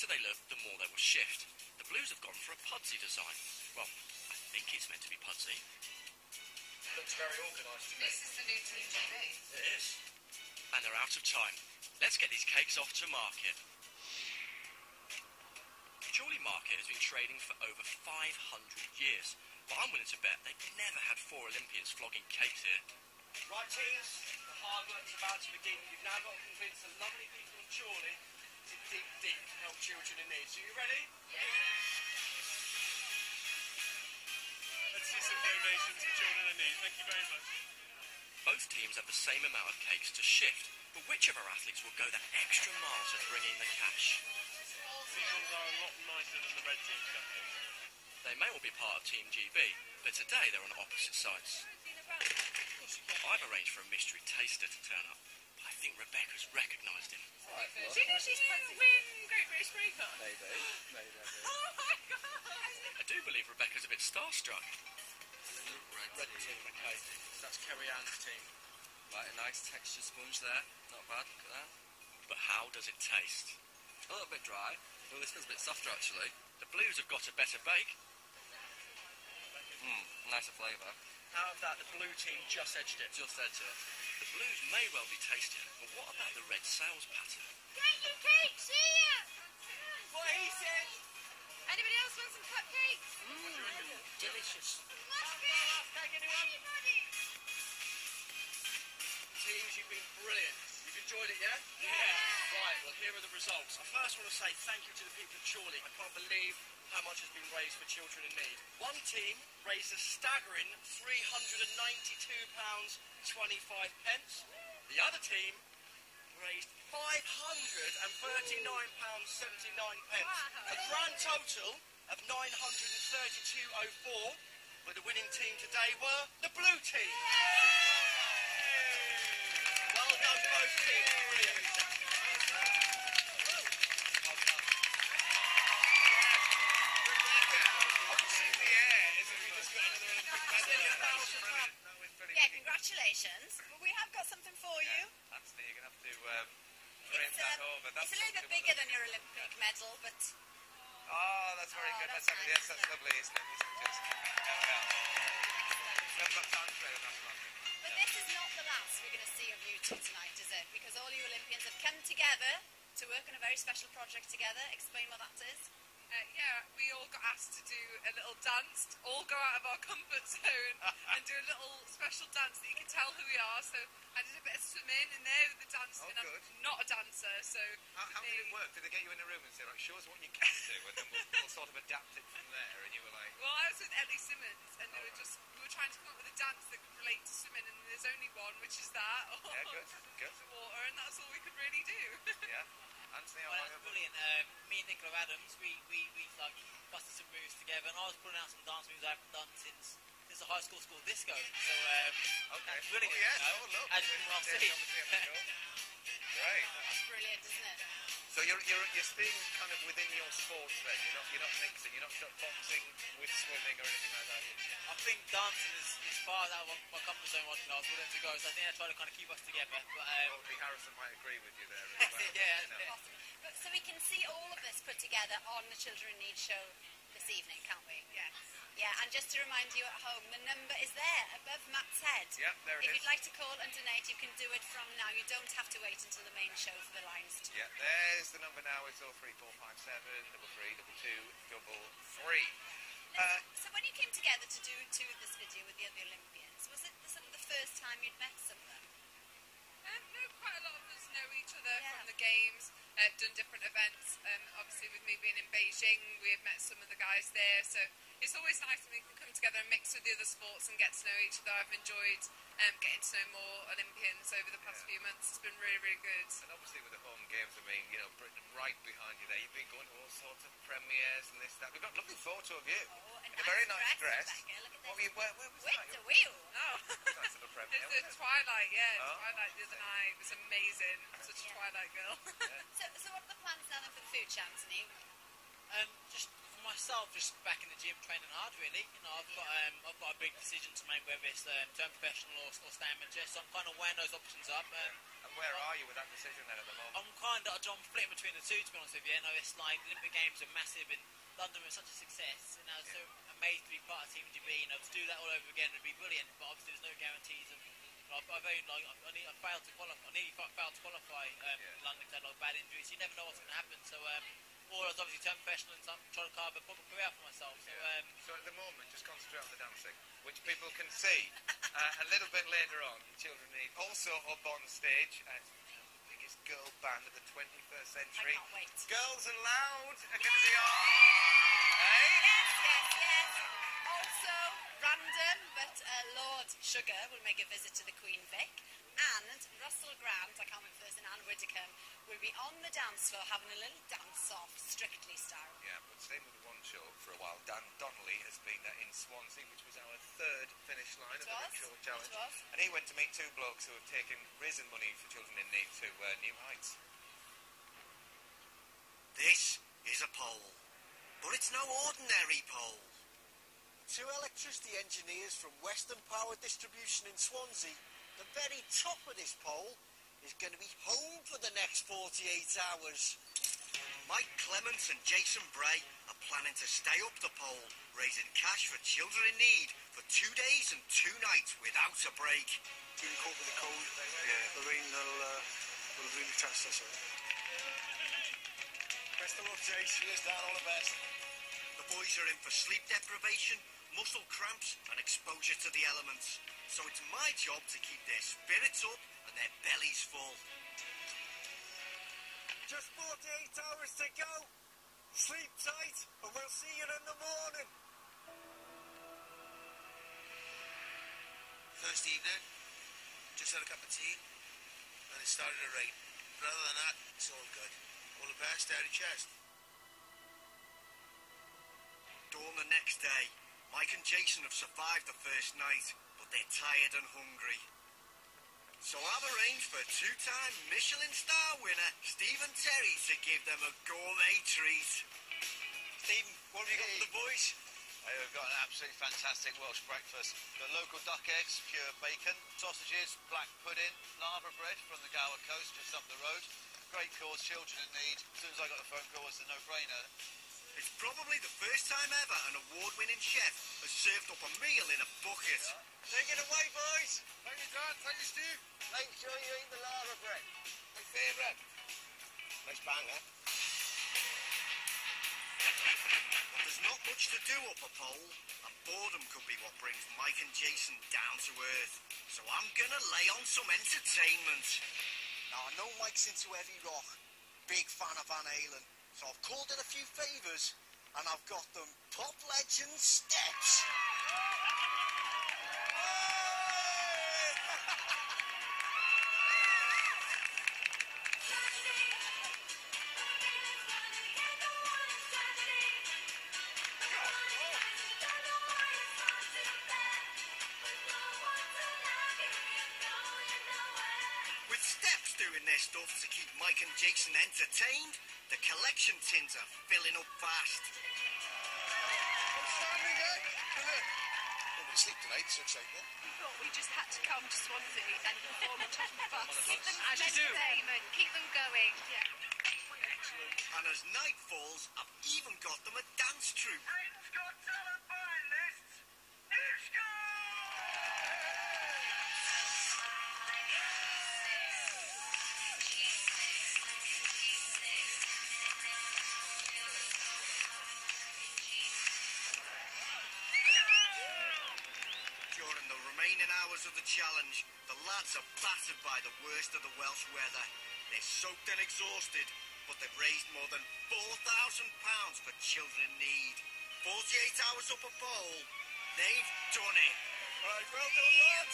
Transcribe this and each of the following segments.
flatter they look, the more they will shift. The Blues have gone for a pudsey design. Well, I think it's meant to be pudsey. Looks very organised to me. This is the new Team GB. It is. And they're out of time. Let's get these cakes off to market. Chorley Market has been trading for over 500 years, but I'm willing to bet they've never had 4 Olympians flogging cakes here. Right, teams, the hard work's about to begin. You've now got to convince the lovely people of Chorley to dig help children in need. So you ready? Yeah. Let's see some donations for children in need. Thank you very much. Both teams have the same amount of cakes to shift, but which of our athletes will go that extra mile to bring in the cash? These ones are a lot nicer than the red team cupcakes. They may all be part of Team GB, but today they're on opposite sides. I've arranged for a mystery taster to turn up, but I think Rebecca's recognised him. Do you know she's supposed to win Great British Recon? Maybe. Oh my god! I do believe Rebecca's a bit starstruck. Red team, okay. That's Kerry Ann's team. Right, a nice textured sponge there. Not bad, look at that. But how does it taste? A little bit dry. Oh, this one's a bit softer actually. The Blues have got a better bake. Nicer flavour. Out of that, the blue team just edged it. Just edge it. The Blues may well be tastier, but what about the red sales pattern? Get your cakes here! What he said! Anybody else want some cupcakes? Delicious. Take anyone? Teams, you've been brilliant. You've enjoyed it, yeah? Right, well, here are the results. I first want to say thank you to the people of Chorley. I can't believe how much has been raised for children in need. One team raised a staggering £392.25. The other team raised £539.79. A grand total of £932.04. But the winning team today were the blue team. Well done, both teams. Brilliant. Yeah, congratulations. Well, we have got something for you. Anthony, you're going to have to bring that over. It's a little bit bigger than your Olympic medal, but... Oh, that's very good. that's That's nice. yes, that's lovely, isn't it? Just, I've got time for it, that's lovely. But this is not the last we're going to see of you two tonight, is it? Because all you Olympians have come together to work on a very special project together. Explain what that is. Yeah, we all got asked to do a little dance, all go out of our comfort zone and do a little special dance that you can tell who we are. So I did a bit of swimming in there with the dancing. Oh, good. I'm not a dancer, so... How did it work? Did they get you in a room and say, right, show us what you can do, and then we'll sort of adapt it from there, and you were like... Well, I was with Ellie Simmons, and we were trying to come up with a dance that could relate to swimming, and there's only one, which is that. Yeah, good. The water, and that's all we could really do. Yeah. Anthony, Well, that's brilliant. Me and Nicola Adams, we like busted some moves together, and I was putting out some dance moves I haven't done since the high school disco. So okay. that's brilliant. Oh, yes. You know, Oh, look. as you can well see. Great. That's brilliant, isn't it? So you're staying kind of within your sports then. You're not mixing. You're not boxing with swimming or anything like that. I think dancing is far out of my comfort zone right now. I was willing to go, so I think I try to kind of keep us together. But Probably Harrison might agree with you there as well. yeah. But, so we can see all of this put together on the Children in Need show this evening, can't we? Yes. Yeah, and just to remind you at home, the number is there above Matt's head. Yep, there it If is. you'd like to call and donate, you can do it from now. You don't have to wait until the main show for the lines to... Yeah, there's the number now. It's 03457 333. So when you came together to do this video with the other Olympians, was it sort of the first time you'd met some of them? No, quite a lot of us know each other Yeah. from the games, done different events. Obviously, with me being in Beijing, we have met some of the guys there. So it's always nice when we can come together and mix with the other sports and get to know each other. I've enjoyed getting to know more Olympians over the past few months. It's been really, really good. And obviously with the home games, I mean, Britain right behind you there. You've been going to all sorts of premieres and this, that. We've got a lovely photo of you. Oh, In a very nice dress. Rebecca, look at What this. were you, where was With that? the wheel. Oh, Nice little premiere. it's the Twilight, yeah. Oh. Twilight the other night. It was amazing. I'm such a Twilight girl. So what are the plans now then for the future, Anthony? Just for myself, just back in the gym training hard. Really, I've got a big decision to make, whether it's turn professional or stay amateur. So I'm kind of weighing those options up. A And where are you with that decision then at the moment? I'm flitting between the two, to be honest with you. You know, it's like the Olympic Games are massive in London was such a success, and I was so amazed to be part of Team GB. You know, to do that all over again would be brilliant, but obviously there's no guarantees of. I failed to qualify. I nearly failed to qualify in London because I had a lot of bad injuries. You never know what's going to happen. So, or I was obviously turned professional and trying to carve a proper career for myself. So, so at the moment, just concentrate on the dancing, which people can see a little bit later on. Children Need also up on stage. The biggest girl band of the 21st century. I can't wait. Girls and Loud are going to be on. Yes, yes, yes. Also, random, but Lord Sugar will make a visit to the Queen Vic. And Russell Grant, I can't remember first, and Anne Widdicombe will be on the dance floor having a little dance-off, Strictly style. Yeah, but staying with the one show for a while, Dan Donnelly has been in Swansea, which was our third finish line of the Rickshaw Challenge. And he went to meet two blokes who have taken risen money for children in need to new heights. This is a pole, but it's no ordinary pole. Two electricity engineers from Western Power Distribution in Swansea, the very top of this pole is going to be home for the next 48 hours. Mike Clements and Jason Bray are planning to stay up the pole, raising cash for children in need for 2 days and 2 nights without a break. Being caught with the cold, the rain will really test us. Best of luck, Jay. Cheers, Dan. All the best. The boys are in for sleep deprivation, muscle cramps and exposure to the elements. So it's my job to keep their spirits up and their bellies full. Just 48 hours to go. Sleep tight and we'll see you in the morning. First evening, just had a cup of tea and it started to rain. But other than that, it's all good. All the best, out of chest. Dawn the next day, Mike and Jason have survived the first night, but they're tired and hungry. So I've arranged for two-time Michelin star winner Stephen Terry to give them a gourmet treat. Stephen, what have you got for the boys? I've got an absolutely fantastic Welsh breakfast. Got local duck eggs, pure bacon, sausages, black pudding, lava bread from the Gower coast just up the road. Great cause, children in need. As soon as I got the phone call, it's a no-brainer. It's probably the first time ever an award-winning chef has served up a meal in a bucket. Take it away, boys. Thank you, Dan. Thank you, Steve. Make sure you eat the lava bread. My favourite. Nice bang, eh? But there's not much to do up a pole, and boredom could be what brings Mike and Jason down to earth. So I'm gonna lay on some entertainment. Now, I know Mike's into heavy rock, big fan of Van Halen, so I've called in a few favours, and I've got them Pop Legend Steps. With Steps doing their stuff to keep Mike and Jason entertained, the collection tins are filling up fast. Outstanding, eh? Nobody sleep tonight, so exciting. But we just had to come to Swansea and perform on top of the bus. Keep them As you do. Keep them going. Yeah. And as night falls, I've even got them a dance troupe. Britain's Got Talent finalists, Rickshaw! During the remaining hours of the challenge, the lads are battered by the worst of the Welsh weather. They're soaked and exhausted, but they've raised more than £4,000 for children in need. 48 hours up a pole, they've done it. Right, well done, lads.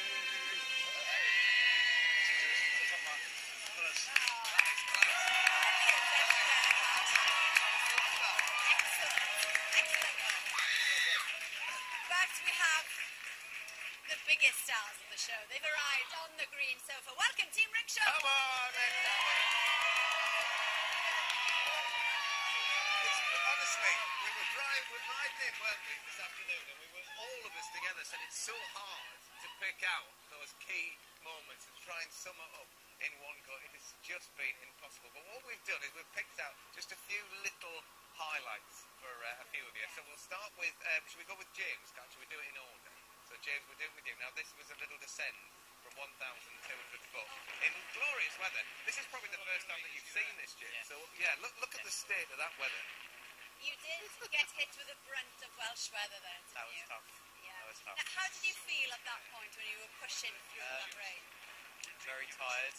But we have the biggest stars of the show. They've arrived on the green sofa. Welcome, Team Rickshaw. Come on, honestly, we were riding in, weren't we, this afternoon, and we were all of us together said it's so hard to pick out those key moments and try and sum it up. in one go. It has just been impossible. But what we've done is we've picked out just a few little highlights for a few of you. So we'll start with, should we go with James? Should we do it in order? So James, we'll do it with you. Now this was a little descent from 1,200 foot in glorious weather. This is probably the first time that you've seen this, James. So yeah, look at the state of that weather. You did get hit with a brunt of Welsh weather there, didn't That was you? tough. Yeah. That was tough. Now, how did you feel at that point when you were pushing through that rain? Very tired.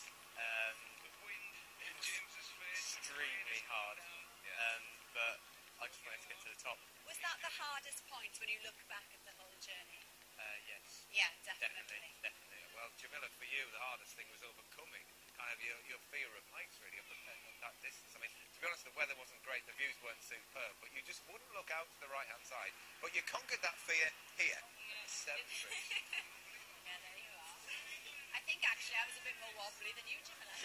Extremely hard. But I just wanted to get to the top. Was that the hardest point when you look back at the whole journey? Yes. Yeah, definitely. Definitely. Well, Jamila, for you, the hardest thing was overcoming kind of your fear of heights, really, up that distance. I mean, to be honest, the weather wasn't great, the views weren't superb, but you just wouldn't look out to the right-hand side. But you conquered that fear here. 7 trees. Yeah, there you are. I think actually I was a bit more wobbly than you, Jamila.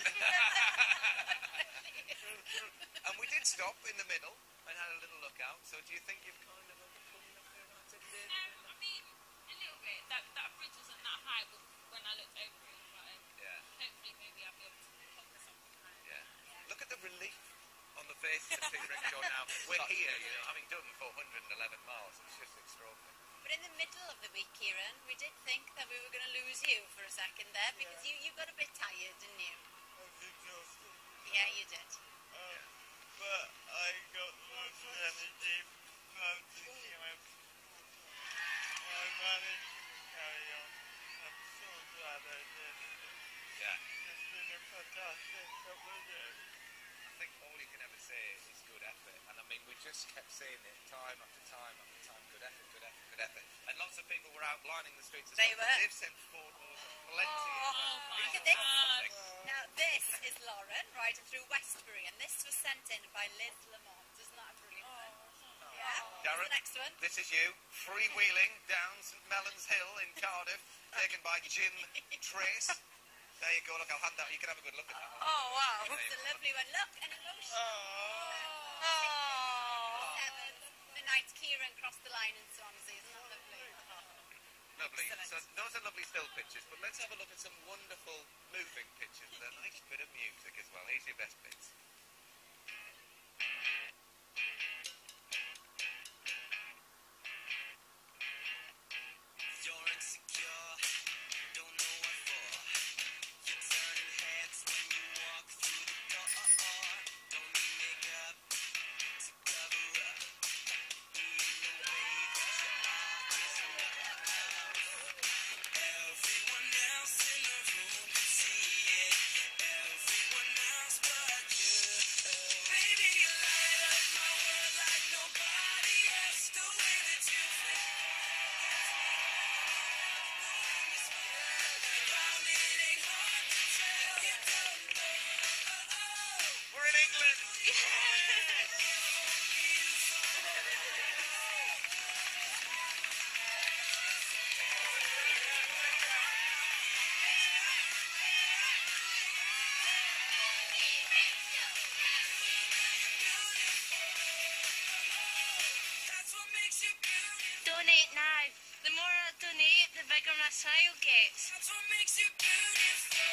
And we did stop in the middle and had a little look out. So do you think you've kind of overcome the fear of heights? I mean, a little bit. That bridge wasn't that high, but when I looked over it, hopefully maybe I'll be able to conquer something higher. Yeah. Look at the relief on the faces of Team Rickshaw now. We're here, having done 411 miles. It's just extraordinary. But in the middle of the week, Kieran, we did think that we were going to lose you for a second there because you got a bit tired, didn't you? Yeah, you did. But I got lots of energy from the time. I managed to carry on. I'm so glad I did. Yeah. It's been a fantastic couple of days. I think all you can ever say is good effort. And I mean, we just kept saying it time after time after time. Good effort, good effort, good effort. And lots of people were out lining the streets. They were. They've sent photos of plenty Look at this. Now, this is Lauren riding through Westbury, and this was sent in by Liz Lamont. Isn't that a brilliant one? Yeah. Darren, the next one. This is you, freewheeling down St Mellons Hill in Cardiff, taken by Jim Trace. There you go, look, I'll hand that. You can have a good look at that. Oh, wow. It's a lovely one. Look, an emotion. The night Kieran crossed the line in Swansea. Isn't that lovely? Lovely. Excellent. So those are lovely still pictures, but let's have a look at some wonderful moving pictures with a nice bit of music as well. Here's your best bits. You're insecure, don't know what for. You're turning heads when you walk through the door. Don't need makeup to cover up. Even the way that you are is enough. Everyone else in the room can see it. Everyone else but you. Baby, you light up my world like nobody else. The way that you feel. We're in England! Donate now. The more I donate, the bigger my smile gets. That's what makes you beautiful.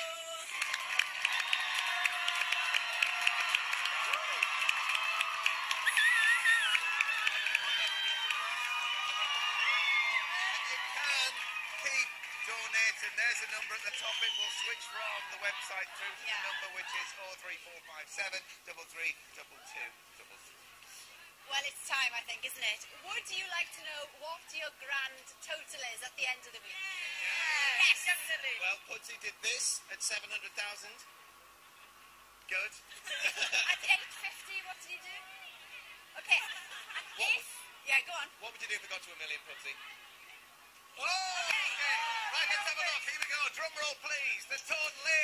Keep donating. There's a number at the top. It will switch from the website through to the number which is 03457 332233. Well, it's time, I think, isn't it? Would you like to know what your grand total is at the end of the week? Yes, definitely. Well, Pudsey did this at 700,000. Good. At 850, what did he do? Okay. At this? Yeah, go on. What would you do if we got to 1 million, Pudsey? Oh! Okay. Right, let's have a look. Here we go. Drum roll, please. The total